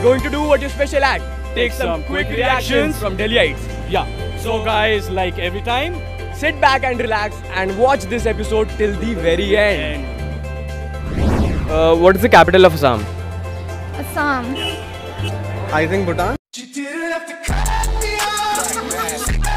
going to do what your special act. Take some quick reactions from Delhiites. Yeah. So guys, like every time, sit back and relax and watch this episode till the very end. What is the capital of Assam? Assam. I think Bhutan.